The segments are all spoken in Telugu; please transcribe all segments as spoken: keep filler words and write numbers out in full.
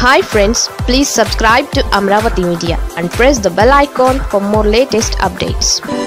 Hi friends, please subscribe to Amaravathi Media and press the bell icon for more latest updates.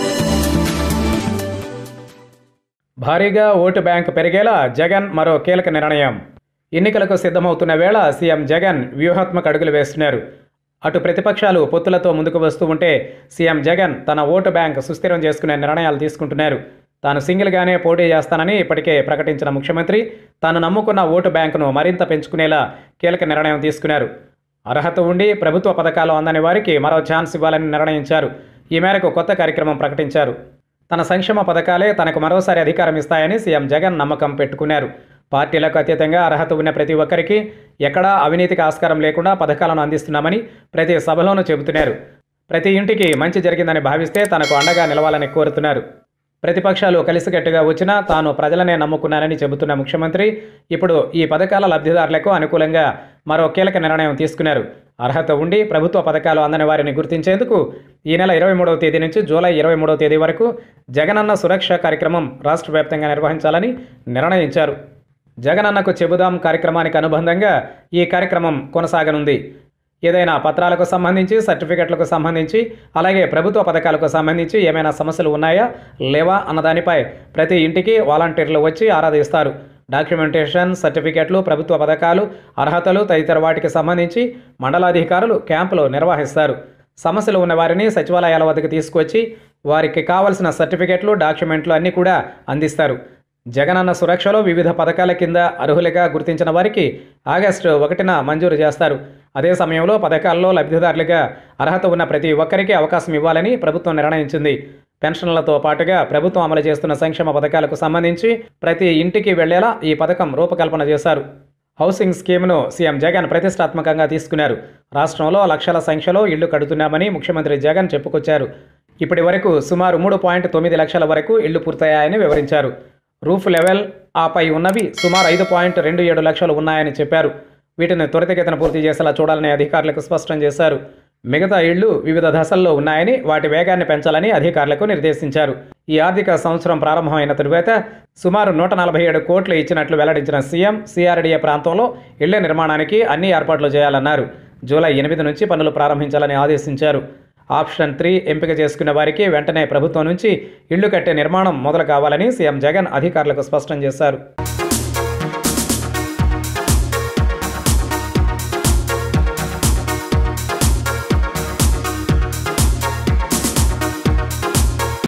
భారీగా ఓటు బ్యాంక్ పెరిగేలా జగన్ మరో కీలక నిర్ణయం. ఎన్నికలకు సిద్ధమవుతున్న వేళ సీఎం జగన్ వ్యూహాత్మక అడుగులు వేస్తున్నారు. అటు ప్రతిపక్షాలు పొత్తులతో ముందుకు వస్తూ ఉంటే సీఎం జగన్ తన ఓటు బ్యాంక్ సుస్థిరం చేసుకునే నిర్ణయాలు తీసుకుంటున్నారు. తాను సింగిల్గానే పోటీ చేస్తానని ఇప్పటికే ప్రకటించిన ముఖ్యమంత్రి తాను నమ్ముకున్న ఓటు బ్యాంకును మరింత పెంచుకునేలా కీలక నిర్ణయం తీసుకున్నారు. అర్హత ఉండి ప్రభుత్వ పథకాలు అందని వారికి మరో ఛాన్స్ ఇవ్వాలని నిర్ణయించారు. ఈ మేరకు కొత్త కార్యక్రమం ప్రకటించారు. తన సంక్షేమ పథకాలే తనకు మరోసారి అధికారం ఇస్తాయని సీఎం జగన్ నమ్మకం పెట్టుకున్నారు. పార్టీలకు అతీతంగా అర్హత ఉన్న ప్రతి ఒక్కరికి ఎక్కడా అవినీతికి ఆస్కారం లేకుండా పథకాలను అందిస్తున్నామని ప్రతి సభలోనూ చెబుతున్నారు. ప్రతి ఇంటికి మంచి జరిగిందని భావిస్తే తనకు అండగా నిలవాలని కోరుతున్నారు. ప్రతిపక్షాలు కలిసికట్టుగా వచ్చినా తాను ప్రజలనే నమ్ముకున్నానని చెబుతున్న ముఖ్యమంత్రి ఇప్పుడు ఈ పథకాల లబ్ధిదారులకు అనుకూలంగా మరో కీలక నిర్ణయం తీసుకున్నారు. అర్హత ఉండి ప్రభుత్వ పథకాలు అందని వారిని గుర్తించేందుకు ఈ నెల ఇరవై మూడవ తేదీ నుంచి జూలై ఇరవై మూడవ తేదీ వరకు జగనన్న సురక్ష కార్యక్రమం రాష్ట్ర వ్యాప్తంగా నిర్వహించాలని నిర్ణయించారు. జగనన్నకు చెబుదాం కార్యక్రమానికి అనుబంధంగా ఈ కార్యక్రమం కొనసాగనుంది. ఏదైనా పత్రాలకు సంబంధించి సర్టిఫికెట్లకు సంబంధించి అలాగే ప్రభుత్వ పథకాలకు సంబంధించి ఏమైనా సమస్యలు ఉన్నాయా లేవా అన్నదానిపై ప్రతి ఇంటికి వాలంటీర్లు వచ్చి ఆరాధిస్తారు. డాక్యుమెంటేషన్, సర్టిఫికెట్లు, ప్రభుత్వ పథకాలు, అర్హతలు తదితర వాటికి సంబంధించి మండలాధికారులు క్యాంపులు నిర్వహిస్తారు. సమస్యలు ఉన్న వారిని సచివాలయాల వద్దకు తీసుకొచ్చి వారికి కావలసిన సర్టిఫికెట్లు, డాక్యుమెంట్లు అన్నీ కూడా అందిస్తారు. జగనన్న సురక్షలో వివిధ పథకాల కింద అర్హులుగా గుర్తించిన వారికి ఆగస్టు ఒకటిన మంజూరు చేస్తారు. అదే సమయంలో పథకాల్లో లబ్ధిదారులుగా అర్హత ఉన్న ప్రతి ఒక్కరికి అవకాశం ఇవ్వాలని ప్రభుత్వం నిర్ణయించింది. పెన్షన్లతో పాటుగా ప్రభుత్వం అమలు చేస్తున్న సంక్షేమ పథకాలకు సంబంధించి ప్రతి ఇంటికి వెళ్లేలా ఈ పథకం రూపకల్పన చేశారు. హౌసింగ్ స్కీమ్ను సీఎం జగన్ ప్రతిష్టాత్మకంగా తీసుకున్నారు. రాష్ట్రంలో లక్షల సంఖ్యలో ఇళ్లు కడుతున్నామని ముఖ్యమంత్రి జగన్ చెప్పుకొచ్చారు. ఇప్పటి వరకు సుమారు మూడు పాయింట్ తొమ్మిది లక్షల వరకు ఇళ్లు పూర్తయ్యాయని వివరించారు. రూఫ్ లెవెల్ ఆపై ఉన్నవి సుమారు ఐదు పాయింట్ రెండు ఏడు లక్షలు ఉన్నాయని చెప్పారు. వీటిని త్వరితగతిన పూర్తి చేసేలా చూడాలని అధికారులకు స్పష్టం చేశారు. మిగతా ఇళ్లు వివిధ దశల్లో ఉన్నాయని వాటి వేగాన్ని పెంచాలని అధికారులకు నిర్దేశించారు. ఈ ఆర్థిక సంవత్సరం ప్రారంభమైన తరువాత సుమారు నూట నలభై ఏడు కోట్లు ఇచ్చినట్లు వెల్లడించిన సీఎం సీఆర్డీఏ ప్రాంతంలో ఇళ్ల నిర్మాణానికి అన్ని ఏర్పాట్లు చేయాలన్నారు. జూలై ఎనిమిది నుంచి పనులు ప్రారంభించాలని ఆదేశించారు. ఆప్షన్ త్రీ ఎంపిక చేసుకున్న వారికి వెంటనే ప్రభుత్వం నుంచి ఇళ్లు కట్టే నిర్మాణం మొదలు కావాలని సీఎం జగన్ అధికారులకు స్పష్టం చేశారు.